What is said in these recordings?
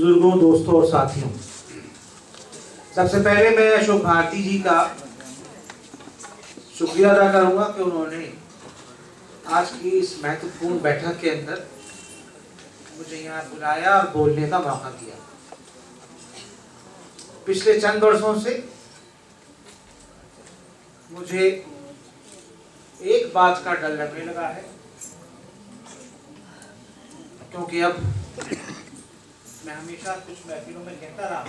बुजुर्गों, दोस्तों और साथियों, सबसे पहले मैं अशोक भारती जी का शुक्रिया अदा करूंगा कि उन्होंने आज की इस महत्वपूर्ण बैठक के अंदर मुझे यहाँ बुलाया और बोलने का मौका दिया। पिछले चंद वर्षों से मुझे एक बात का डर लगने लगा है, क्योंकि अब मैं हमेशा कुछ महफिलों में कहता रहा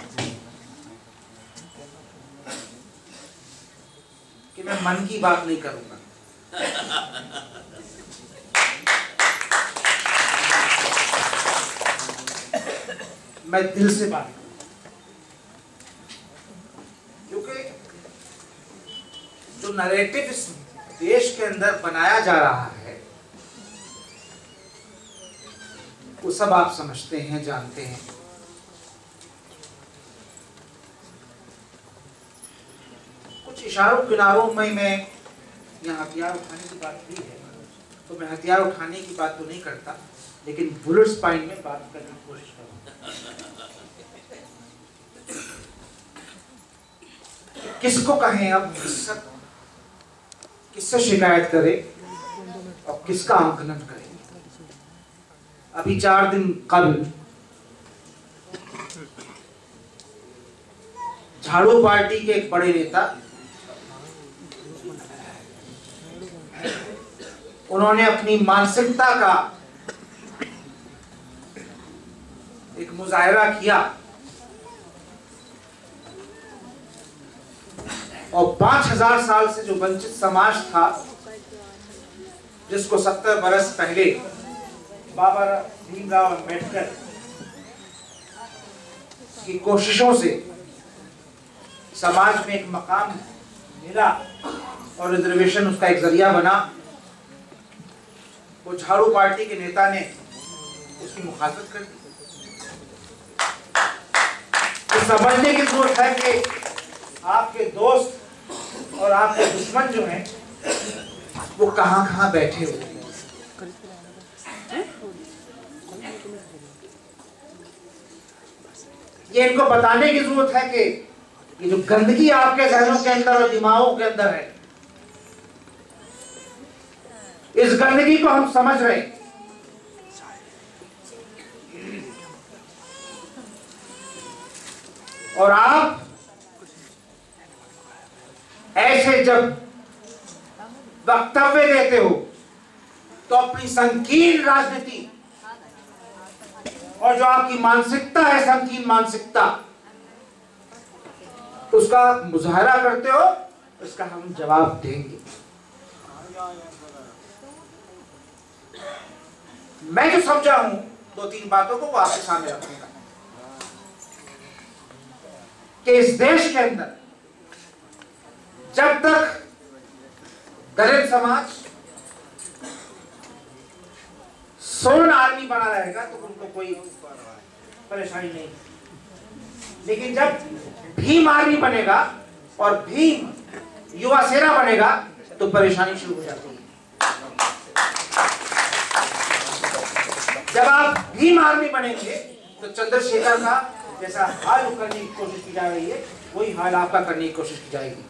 कि मैं मन की बात नहीं करूंगा, मैं दिल से बात करूंगा। क्योंकि जो नैरेटिव इस देश के अंदर बनाया जा रहा है वो सब आप समझते हैं, जानते हैं। कुछ इशारों किनारों में मैं यहाँ हथियार उठाने की बात की है तो मैं हथियार उठाने की बात तो नहीं करता, लेकिन बुलेट स्पाइन में बात करने की कोशिश करूँगा। किसको कहें अब, किससे शिकायत करें और किसका आंकलन करें। अभी 4 दिन कबल झाड़ू पार्टी के एक बड़े नेता उन्होंने अपनी मानसिकता का एक मुजाहिरा किया और 5000 साल से जो वंचित समाज था, जिसको 70 बरस पहले बाबा भीमराव अंबेडकर की कोशिशों से समाज में एक मकाम मिला और रिजर्वेशन उसका एक जरिया बना, वो झाड़ू पार्टी के नेता ने उसकी मुखालफत कर दी। तो समझने की जरूरत है कि आपके दोस्त और आपके दुश्मन जो हैं वो कहां कहां बैठे हुए हैं। ये इनको बताने की जरूरत है कि ये जो गंदगी आपके जहनों के अंदर और दिमागों के अंदर है, इस गंदगी को हम समझ रहे हैं। और आप ऐसे जब वक्तव्य देते हो तो अपनी संकीर्ण राजनीति और जो आपकी मानसिकता है, संकीर्ण मानसिकता, उसका मुजाहरा करते हो, इसका हम जवाब देंगे। मैं जो समझा हूं 2-3 बातों को वो आपके सामने रखूंगा कि इस देश के अंदर जब तक दलित समाज सोन आर्मी बना रहेगा तो उनको कोई परेशानी नहीं, लेकिन जब भीम आर्मी बनेगा और भीम युवा सेना बनेगा तो परेशानी शुरू हो जाती है। जब आप भीम आर्मी बनेंगे तो चंद्रशेखर का जैसा हाल करने की कोशिश की जा रही है, वही हाल आपका करने की कोशिश की जाएगी।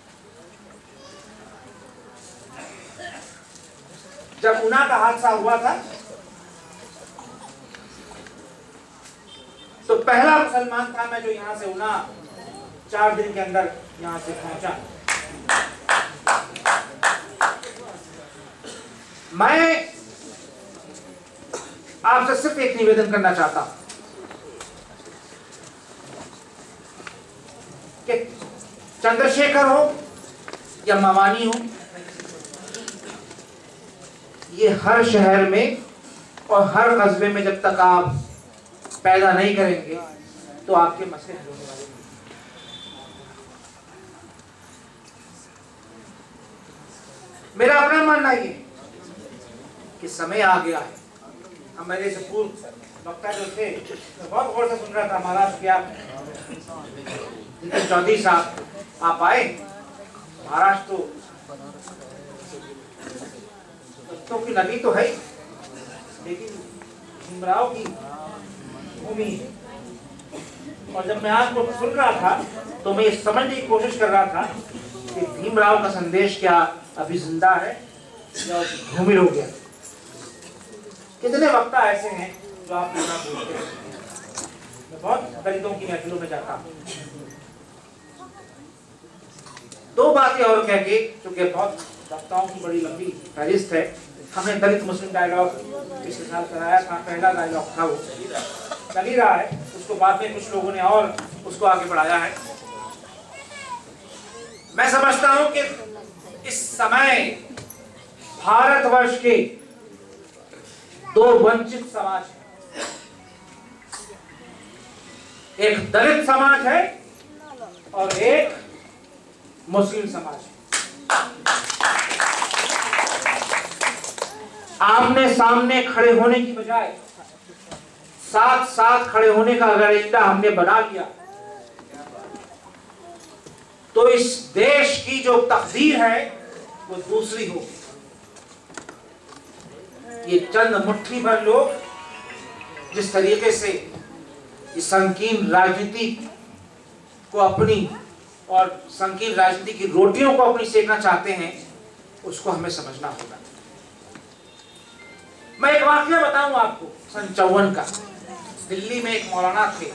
जब उना का हादसा हुआ था तो पहला मुसलमान था मैं जो यहां से उना 4 दिन के अंदर यहां से पहुंचा। मैं आपसे सिर्फ एक निवेदन करना चाहता हूं कि चंद्रशेखर हो या मवानी हो, ये हर शहर में और हर कस्बे में जब तक आप पैदा नहीं करेंगे तो आपके मसले हल होने वाले नहीं। मेरा अपना मानना ये कि समय आ गया है। अब मेरे से पूर्व वक्ता जो थे बहुत गौर से सुन रहा था, महाराष्ट्र के आप जितने चौधरी साहब आप आए, महाराष्ट्र तो की नदी तो है, लेकिन भीमराव की भूमि और जब मैं आपको सुन रहा था तो मैं ये समझने की कोशिश कर रहा था कि भीमराव का संदेश क्या अभी जिंदा है या धूमिल हो गया। कितने वक्ता ऐसे हैं जो आपके साथ बोलते हैं। मैं बहुत दलितों की महफिलों में जाता हूँ। दो बातें और कह के, क्योंकि बहुत वक्ताओं की बड़ी लंबी फहरिस्त है। हमने दलित मुस्लिम डायलॉग पिछले साल कराया था, पहला डायलॉग था, वो लग ही रहा है। उसको बाद में कुछ लोगों ने और उसको आगे बढ़ाया है। मैं समझता हूं कि इस समय भारतवर्ष के दो वंचित समाज हैं। एक दलित समाज है और एक मुस्लिम समाज है। आमने सामने खड़े होने की बजाय साथ साथ खड़े होने का अगर एजेंडा हमने बना लिया तो इस देश की जो तकदीर है वो दूसरी होगी। ये चंद मुट्ठी भर लोग जिस तरीके से इस संकीर्ण राजनीति को अपनी और संकीर्ण राजनीति की रोटियों को अपनी सेकना चाहते हैं, उसको हमें समझना होगा। मैं एक वाकया बताऊं आपको सन 54 का। दिल्ली में एक मौलाना थे,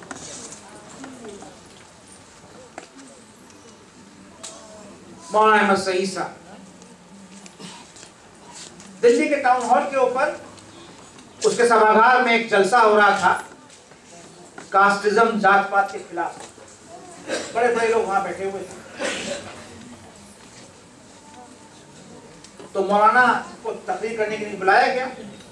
मौलाना अहमद सईद साहब। दिल्ली के टाउन हॉल के ऊपर उसके सभागार में एक जलसा हो रहा था कास्टिज्म, जात पात के खिलाफ। बड़े बड़े लोग वहां बैठे हुए थे। तो मौलाना को तकरीर करने के लिए बुलाया गया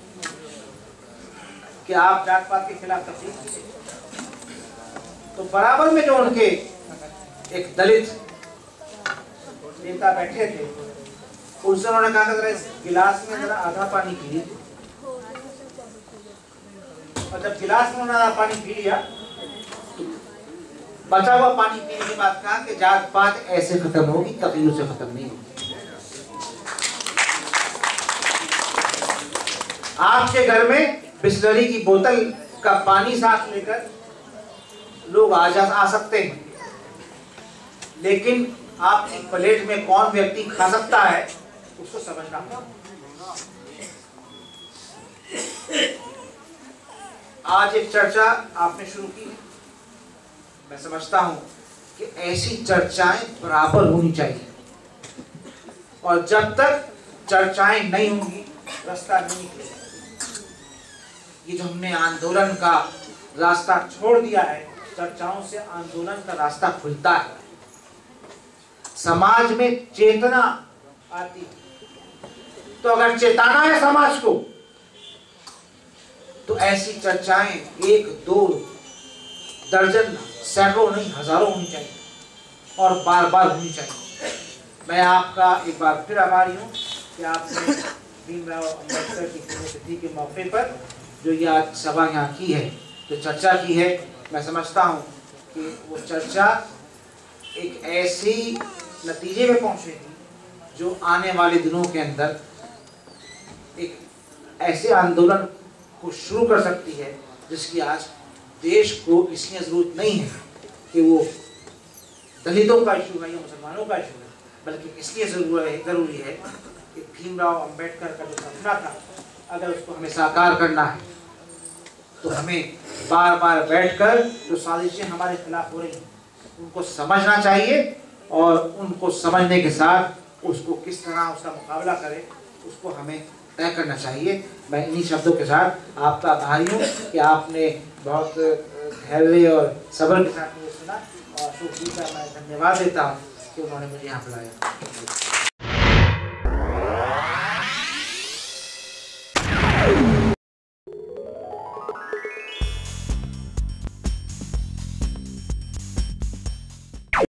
कि आप जात पात के खिलाफ तकरीर कीजिए। तो बराबर में जो उनके एक दलित नेता बैठे थे, उनसे उन्होंने कहा कि जरा इस गिलास में जरा आधा पानी पी लीजिए। और जब गिलास में उन्होंने आधा पानी पी लिया, बचा हुआ पानी पीने के बाद कहा कि जात पात ऐसे खत्म होगी, तकलीफ से खत्म नहीं होगी। आपके घर में बिस्लरी की बोतल का पानी साथ लेकर लोग आ सकते हैं, लेकिन आपकी प्लेट में कौन व्यक्ति खा सकता है उसको समझना होगा। आज एक चर्चा आपने शुरू की। मैं समझता हूं कि ऐसी चर्चाएं बराबर होनी चाहिए, और जब तक चर्चाएं नहीं होंगी रास्ता नहीं निकलेगा। ये जो हमने आंदोलन का रास्ता छोड़ दिया है, चर्चाओं से आंदोलन का रास्ता खुलता है, समाज में चेतना आती है। तो अगर चेताना है समाज को, तो ऐसी चर्चाएं एक दो दर्जन सैकड़ों नहीं हजारों होनी चाहिए, और बार बार होनी चाहिए। मैं आपका एक बार फिर आभारी हूँ कि आपने भीमराव अम्बेडकर की पुण्यतिथि के मौके पर जो ये आज सभा यहाँ की है, जो चर्चा की है, मैं समझता हूँ कि वो चर्चा एक ऐसी नतीजे में पहुँचेगी जो आने वाले दिनों के अंदर एक ऐसे आंदोलन को शुरू कर सकती है जिसकी आज देश को इसलिए जरूरत नहीं है कि वो दलितों का इशू है या मुसलमानों का इशू है, बल्कि इसलिए जरूरी है कि भीमराव अम्बेडकर का जो सपना था, अगर उसको हमें साकार करना है तो हमें बार बार बैठकर जो साजिशें हमारे खिलाफ हो रही हैं उनको समझना चाहिए, और उनको समझने के साथ उसको किस तरह उसका मुकाबला करें उसको हमें तय करना चाहिए। मैं इन्हीं शब्दों के साथ आपका आभारी हूँ कि आपने बहुत धैर्य और सब्र के साथ मुझे सुना, और अशोक जी का मैं धन्यवाद देता हूँ कि उन्होंने मुझे यहाँ बुलाया।